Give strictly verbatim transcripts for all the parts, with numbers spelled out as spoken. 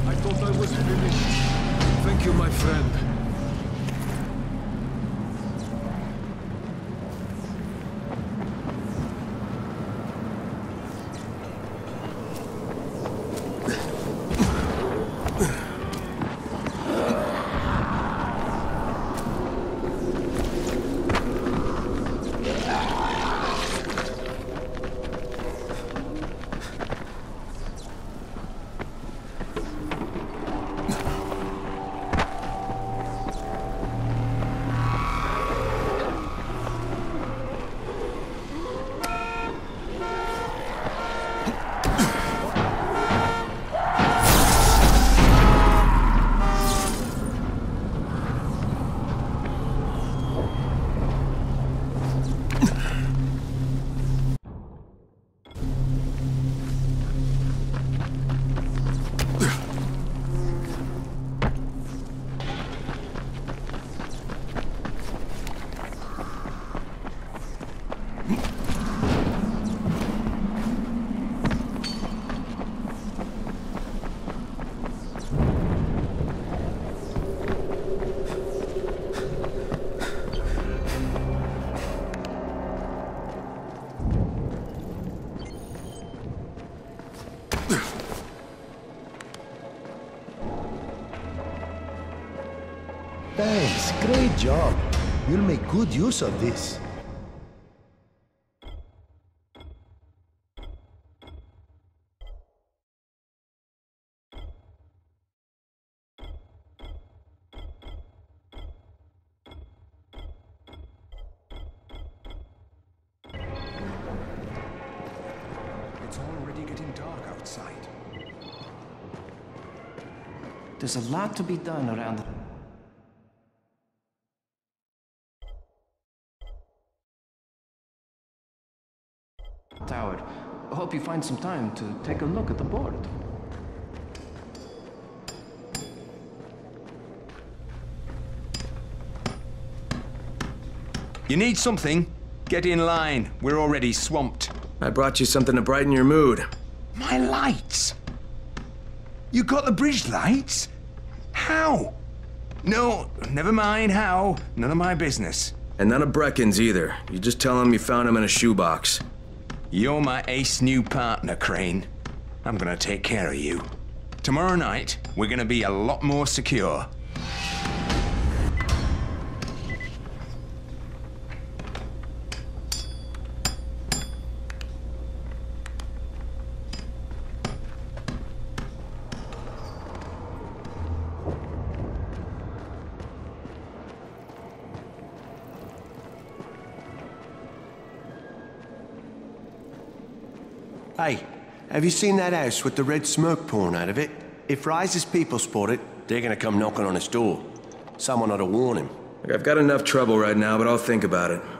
I thought I was finished. Thank you, my friend. Thanks, great job. You'll make good use of this. It's already getting dark outside. There's a lot to be done around the... Howard, I hope you find some time to take a look at the board. You need something? Get in line. We're already swamped. I brought you something to brighten your mood. My lights? You got the bridge lights? How? No, never mind how. None of my business. And none of Brecken's either. You just tell him you found him in a shoebox. You're my ace new partner, Crane. I'm gonna take care of you. Tomorrow night, we're gonna be a lot more secure. Hey, have you seen that house with the red smoke pouring out of it? If Rise's people spot it, they're gonna come knocking on his door. Someone ought to warn him. Look, I've got enough trouble right now, but I'll think about it.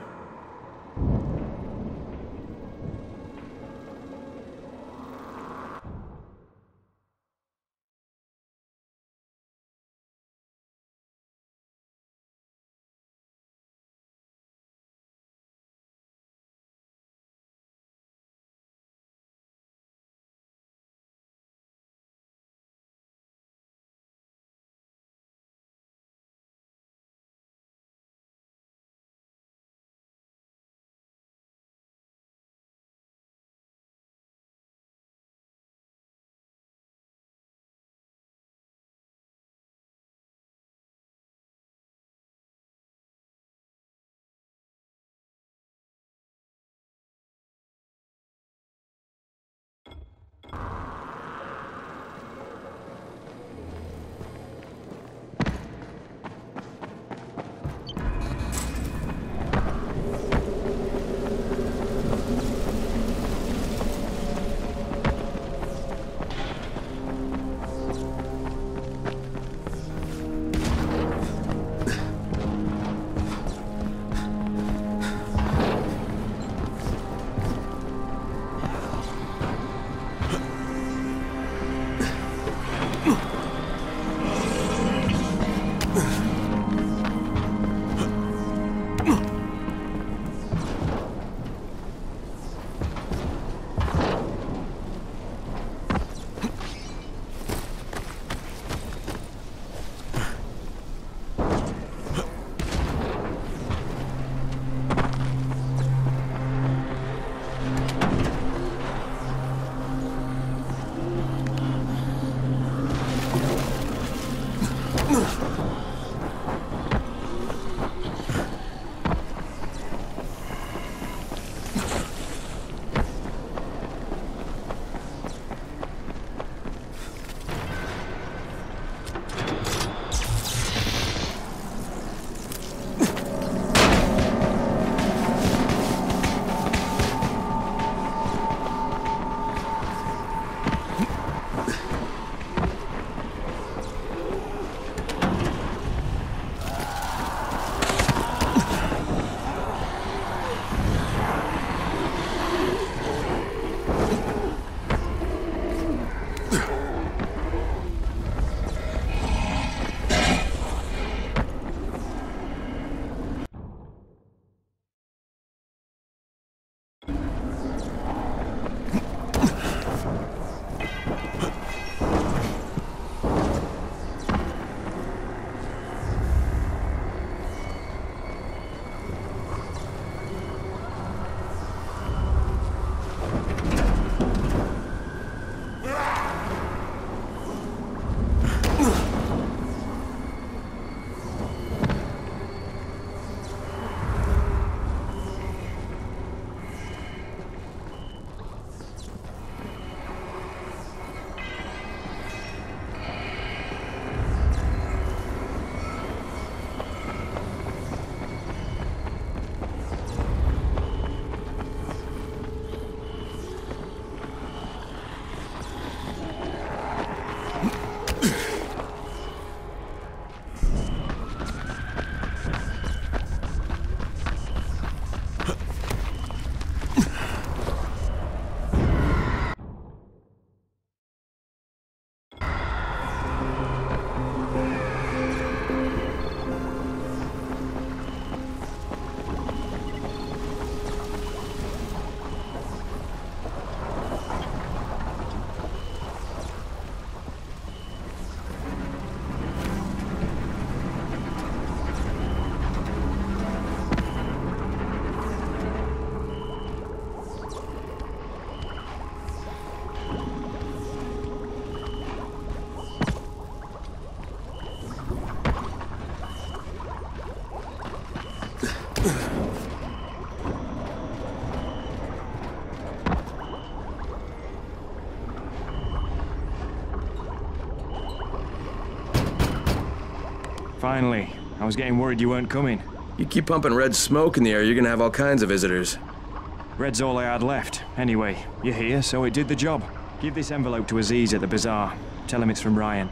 Finally. I was getting worried you weren't coming. You keep pumping red smoke in the air, you're gonna have all kinds of visitors. Red's all I had left. Anyway, you're here, so it did the job. Give this envelope to Aziz at the bazaar. Tell him it's from Ryan.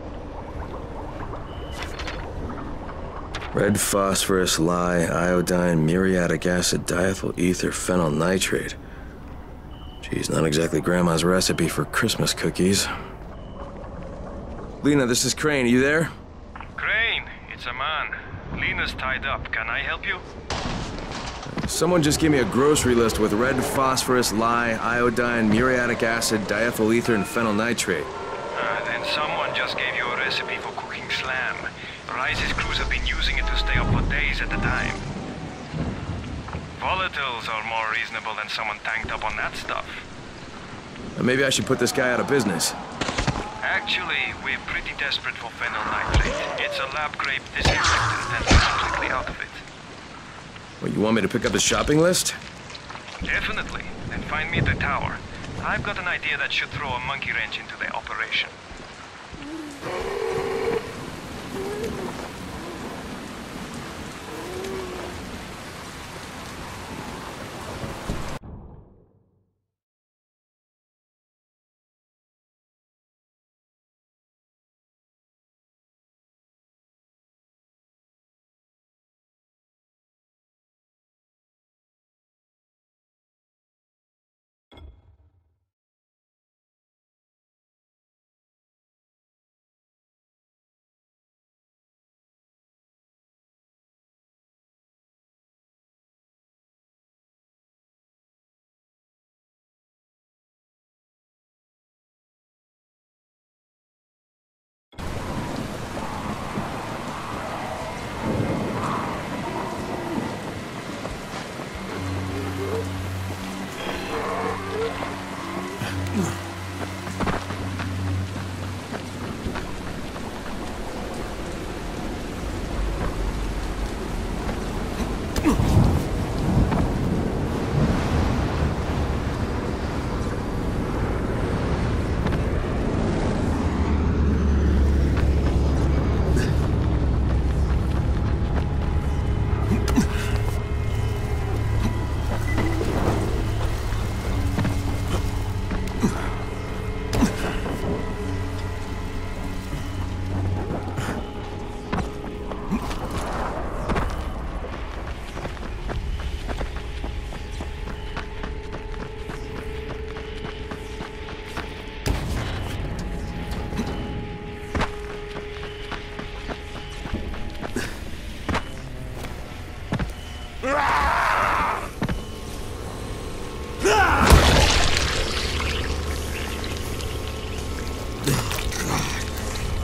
Red phosphorus, lye, iodine, muriatic acid, diethyl ether, phenyl nitrate. Geez, not exactly Grandma's recipe for Christmas cookies. Lena, this is Crane. Are you there? Crane, it's a man. Lena's tied up. Can I help you? Someone just gave me a grocery list with red phosphorus, lye, iodine, muriatic acid, diethyl ether, and phenyl nitrate. Uh, then someone just gave you a recipe for cooking slam. Rise's crews have been using it to stay up for days at a time. Volatiles are more reasonable than someone tanked up on that stuff. Maybe I should put this guy out of business. Actually, we're pretty desperate for phenyl nitrate. It's a lab-grade disinfectant and we're completely out of it. Well, you want me to pick up his shopping list? Definitely. Then find me at the tower. I've got an idea that should throw a monkey wrench into the operation.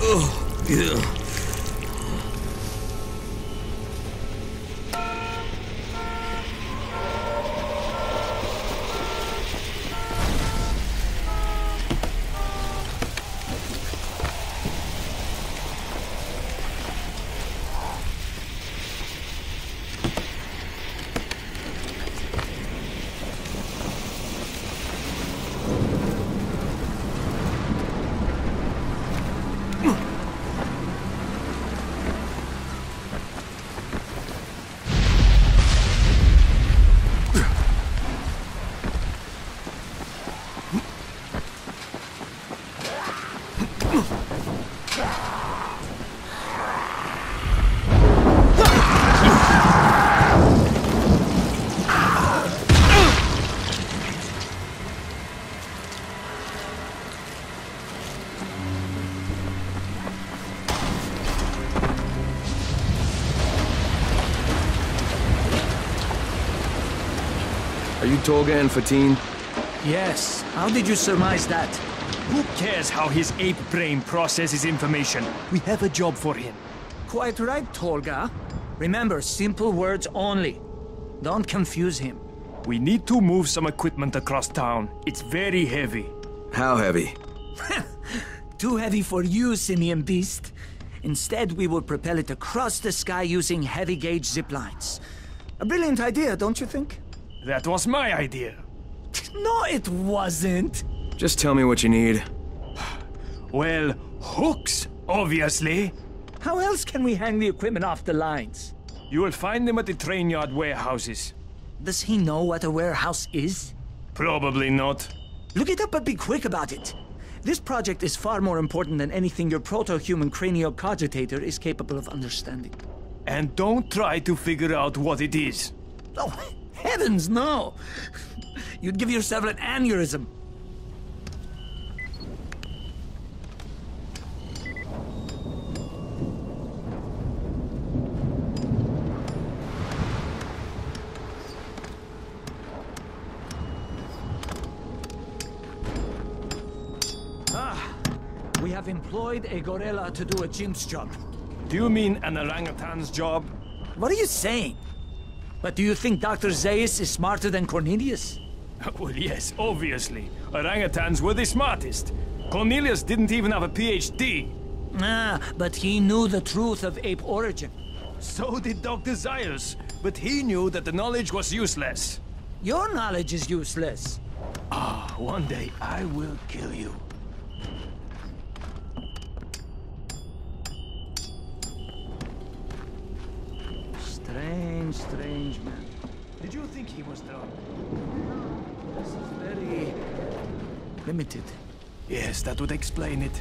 Oh, yeah. Are you Tolga and Fatine? Yes. How did you surmise that? Who cares how his ape brain processes information? We have a job for him. Quite right, Tolga. Remember, simple words only. Don't confuse him. We need to move some equipment across town. It's very heavy. How heavy? Too heavy for you, Simian Beast. Instead, we will propel it across the sky using heavy-gauge zip lines. A brilliant idea, don't you think? That was my idea. No, it wasn't. Just tell me what you need. Well, hooks, obviously. How else can we hang the equipment off the lines? You will find them at the train yard warehouses. Does he know what a warehouse is? Probably not. Look it up, but be quick about it. This project is far more important than anything your proto-human cranial cogitator is capable of understanding. And don't try to figure out what it is. Oh, heavens, no! You'd give yourself an aneurysm. We have employed a gorilla to do a chimp's job. Do you mean an orangutan's job? What are you saying? But do you think Doctor Zaius is smarter than Cornelius? Well, yes, obviously. Orangutans were the smartest. Cornelius didn't even have a P H D. Ah, but he knew the truth of ape origin. So did Doctor Zaius, but he knew that the knowledge was useless. Your knowledge is useless. Ah, one day I will kill you. Strange, strange man. Did you think he was drunk? This is very limited. Yes, that would explain it.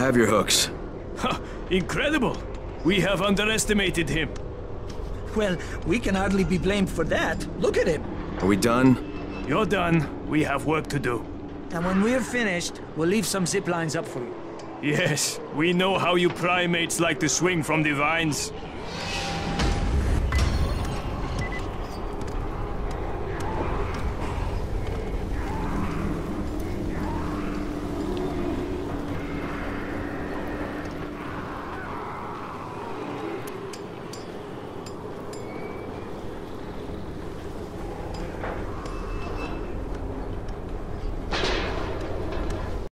have your hooks. Ha! Incredible! We have underestimated him. Well, we can hardly be blamed for that. Look at him. Are we done? You're done. We have work to do. And when we're finished, we'll leave some zip lines up for you. Yes, we know how you primates like to swing from the vines.